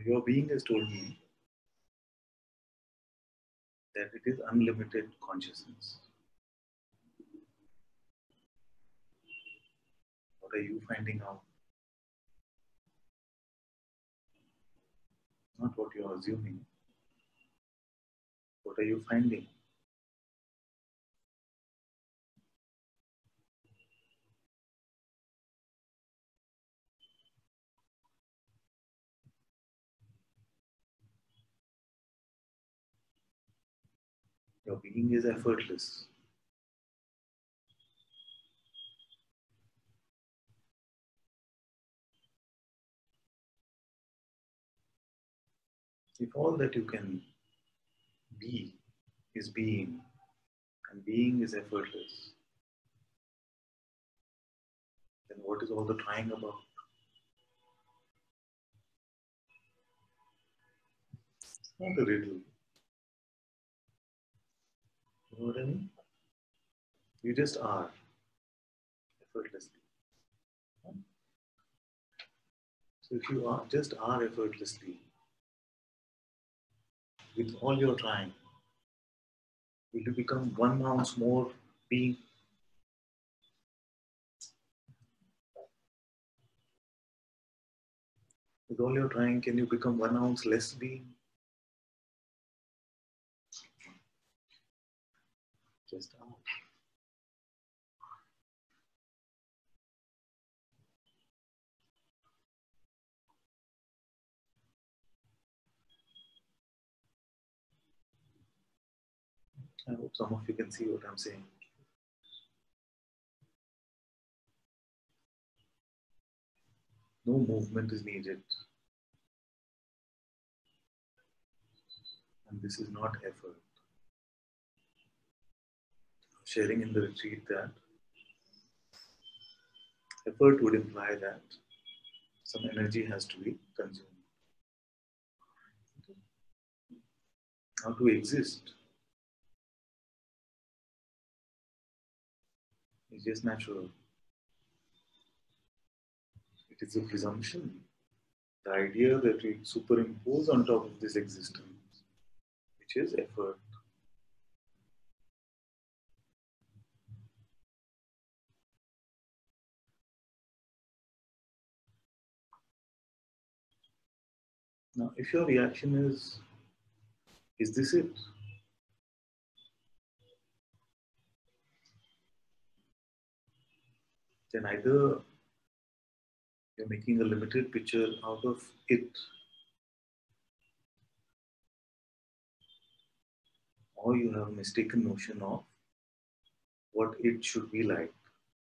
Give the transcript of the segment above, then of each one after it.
Your being has told me that it is unlimited consciousness. What are you finding out? Not what you are assuming. What are you finding? Your being is effortless. If all that you can be is being, and being is effortless, then what is all the trying about? It's not a riddle. You know what I mean? You just are effortlessly. So if you are just are effortlessly, with all your trying, will you become 1 ounce more being? With all your trying, can you become 1 ounce less being? Just are. I hope some of you can see what I'm saying. No movement is needed. And this is not effort. Sharing in the retreat that effort would imply that some energy has to be consumed. Now to exist is just natural. It is a presumption, the idea that we superimpose on top of this existence, which is effort. Now, if your reaction is this it? Then either you're making a limited picture out of it, or you have a mistaken notion of what it should be like.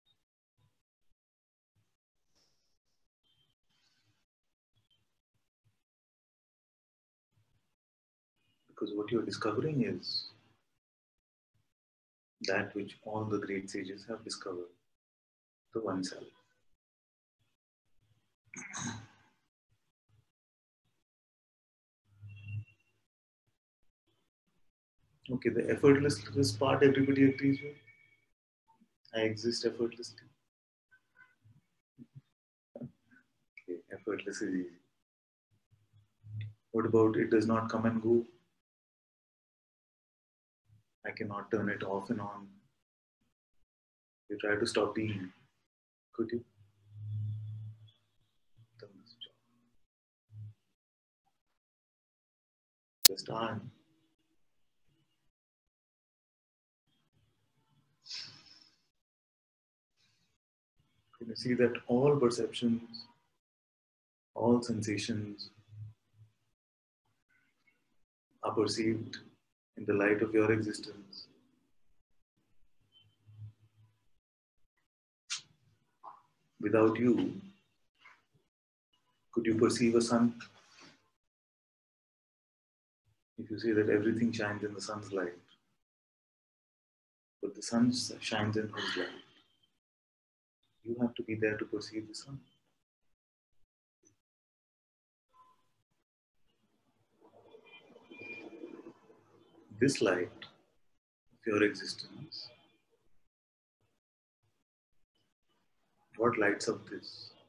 Because what you're discovering is that which all the great sages have discovered, the oneself. Okay, the effortlessness part everybody agrees with. I exist effortlessly. Okay, effortless is easy. What about it does not come and go? I cannot turn it off and on. You try to stop being. Could you? Just on. You see that all perceptions, all sensations are perceived in the light of your existence. Without you, could you perceive a sun? If you say that everything shines in the sun's light, but the sun shines in whose light? You have to be there to perceive the sun. This light of your existence, what lights up this?